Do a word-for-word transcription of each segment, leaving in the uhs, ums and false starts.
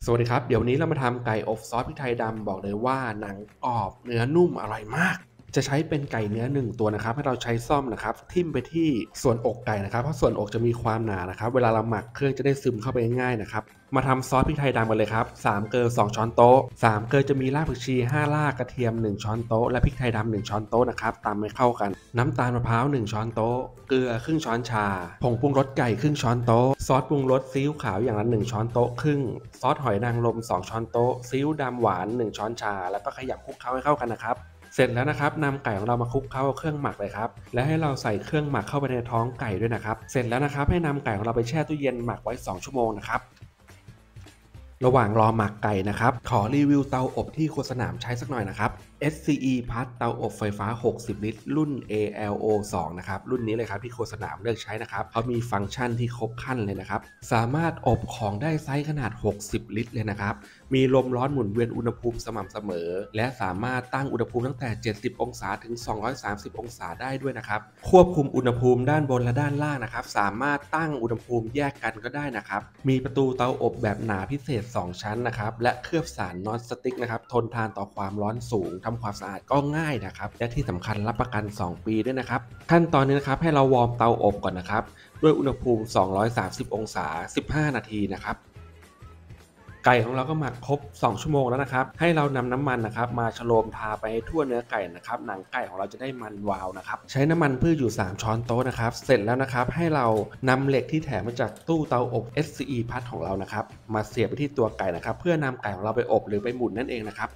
สวัสดีครับเดี๋ยวนี้เรามาทำไก่อบซอสพริกไทยดำบอกเลยว่าหนังกรอบเนื้อนุ่มอร่อยมากจะใช้เป็นไก่เนื้อหนึ่งตัวนะครับให้เราใช้ซ่อมนะครับทิ่มไปที่ส่วนอกไก่นะครับเพราะส่วนอกจะมีความหนานะครับเวลาเราหมักเครื่องจะได้ซึมเข้าไปง่ายๆนะครับมาทำซอสพริกไทยดำกันเลยครับสามเกลือสองช้อนโต๊ะสามเกลือจะมีรากผักชีห้ารากกระเทียมหนึ่งช้อนโต๊ะและพริกไทยดำหนึ่งช้อนโต๊ะนะครับตำให้เข้ากันน้ำตาลมะพร้าวหนึ่งช้อนโต๊ะเกลือครึ่งช้อนชาผงปรุงรสไก่ครึ่งช้อนโต๊ะซอสปรุงรสซีอิ๊วขาวอย่างละหนึ่งช้อนโต๊ะครึ่งซอสหอยนางรมสองช้อนโต๊ะซีอิ๊วดำหวานหนึ่งช้อนชาแล้วก็ขยำคลุกเคล้าให้เข้ากันนะครับเสร็จแล้วนะครับนำไก่ของเรามาคลุกเคล้าเครื่องหมักเลยครับและให้เราใส่เครื่องหมักเข้าไปในท้องไก่ด้วยนะครับเสร็จแล้วนะครับให้นำไก่ของเราไปแช่ตู้เย็นหมักไว้สองชั่วโมงนะครับระหว่างรอหมักไก่นะครับขอรีวิวเตาอบที่โฆษณาใช้สักหน่อยนะครับ เอส ซี อี พัดเตาอบไฟฟ้าหกสิบลิตรรุ่น เอ แอล โอ สอง นะครับรุ่นนี้เลยครับที่โฆษณาเลือกใช้นะครับเขามีฟังก์ชันที่ครบครันเลยนะครับสามารถอบของได้ไซส์ขนาดหกสิบลิตรเลยนะครับมีลมร้อนหมุนเวียนอุณหภูมิสม่ำเสมอและสามารถตั้งอุณหภูมิตั้งแต่เจ็ดสิบองศาถึงสองร้อยสามสิบองศาได้ด้วยนะครับควบคุมอุณหภูมิด้านบนและด้านล่างนะครับสามารถตั้งอุณหภูมิแยกกันก็ได้นะครับมีประตูเตาอบแบบหนาพิเศษสองชั้นนะครับและเคลือบสารนอนสติ๊กนะครับทนทานต่อความร้อนสูงทำความสะอาดก็ง่ายนะครับและที่สำคัญรับประกันสองปีด้วยนะครับขั้นตอนนี้นะครับให้เราวอร์มเตาอบก่อนนะครับด้วยอุณหภูมิสองร้อยสามสิบองศาสิบห้านาทีนะครับไก่ของเราก็หมักครบสองชั่วโมงแล้วนะครับให้เรานำน้ำมันนะครับมาฉโลมทาไปให้ทั่วเนื้อไก่นะครับหนังไก่ของเราจะได้มันวาวนะครับใช้น้ำมันพืชอยู่สามช้อนโต๊ะนะครับเสร็จแล้วนะครับให้เรานำเหล็กที่แถมมาจากตู้เตาอบ เอส ซี อี พัดของเรานะครับมาเสียบไปที่ตัวไก่นะครับเพื่อนำไก่ของเราไปอบหรือไปหมุนนั่นเองนะครับ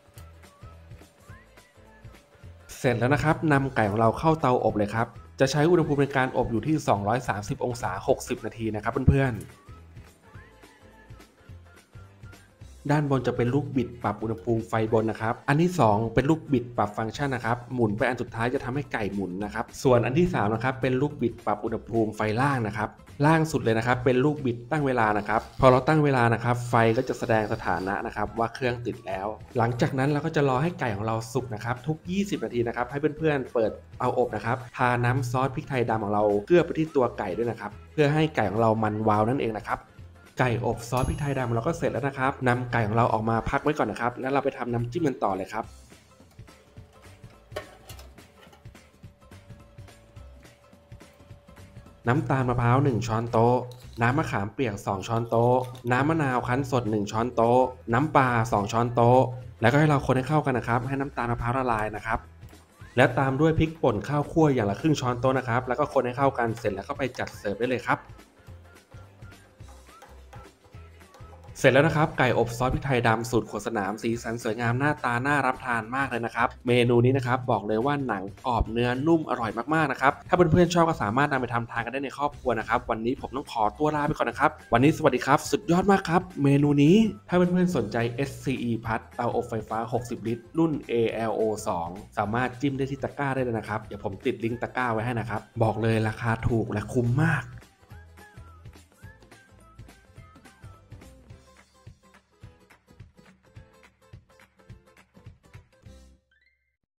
เสร็จแล้วนะครับนำไก่ของเราเข้าเตาอบเลยครับจะใช้อุณหภูมิในการอบอยู่ที่สองร้อยสามสิบองศาหกสิบนาทีนะครับเพื่อนๆด้านบนจะเป็นลูกบิดปรับอุณหภูมิไฟบนนะครับอันที่สองเป็นลูกบิดปรับฟังก์ชันนะครับหมุนไปอันสุดท้ายจะทำให้ไก่หมุนนะครับส่วนอันที่สามนะครับเป็นลูกบิดปรับอุณหภูมิไฟล่างนะครับล่างสุดเลยนะครับเป็นลูกบิดตั้งเวลานะครับพอเราตั้งเวลานะครับไฟก็จะแสดงสถานะนะครับว่าเครื่องติดแล้วหลังจากนั้นเราก็จะรอให้ไก่ของเราสุกนะครับทุกยี่สิบนาทีนะครับให้เพื่อนๆเปิดเตาอบนะครับทาน้ำซอสพริกไทยดำของเราเกลือไปที่ตัวไก่ด้วยนะครับเพื่อให้ไก่ของเรามันวาวนั่นเองนะครับไก่อบซอสพริกไทยดำเราก็เสร็จแล้วนะครับนำไก่ของเราออกมาพักไว้ก่อนนะครับแล้วเราไปทำน้ำจิ้มกันต่อเลยครับน้ำตาลมะพร้าวหนึ่งช้อนโต๊ะน้ำมะขามเปียกสองช้อนโต๊ะน้ำมะนาวคั้นสดหนึ่งช้อนโต๊ะน้ำปลาสองช้อนโต๊ะแล้วก็ให้เราคนให้เข้ากันนะครับให้น้ำตาลมะพร้าวละลายนะครับแล้วตามด้วยพริกป่นข้าวคั่วอย่างละครึ่งช้อนโต๊ะนะครับแล้วก็คนให้เข้ากันเสร็จแล้วก็ไปจัดเสิร์ฟได้เลยครับเสร็จแล้วนะครับไก่อบซอสพริกไทยดำสูตรขวดสนามสีสันสวยงามหน้าตาน่ารับทานมากเลยนะครับเมนูนี้นะครับบอกเลยว่าหนังกรอบเนื้อนุ่มอร่อยมากๆนะครับถ้าเพื่อนๆชอบก็สามารถนำไปทำทานกันได้ในครอบครัวนะครับวันนี้ผมต้องขอตัวลาไปก่อนนะครับวันนี้สวัสดีครับสุดยอดมากครับเมนูนี้ถ้าเพื่อนๆสนใจ เอส ซี อี พัดเตาอบไฟฟ้าหกสิบลิตรรุ่น เอ แอล โอ สอง สามารถจิ้มได้ที่ตะกร้าได้เลยนะครับเดี๋ยวผมติดลิงก์ตะกร้าไว้ให้นะครับบอกเลยราคาถูกและคุ้มมาก